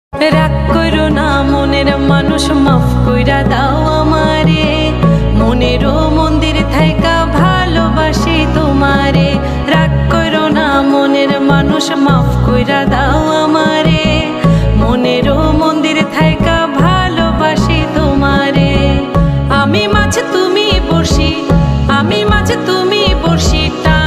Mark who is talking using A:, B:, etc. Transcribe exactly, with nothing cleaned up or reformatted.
A: রাগ কইরো না মনের মানুষ, মাফ কইরা দাও আমারে। মনেরও মন্দির থাইকা ভালোবাসি তোমারে। রাগ কইরো না মনের মানুষ, মাফ কইরা দাও আমারে। মনেরও মন্দির থাইকা ভালোবাসি তোমারে। আমি মাছ তুমি বড়শি, আমি মাছ তুমি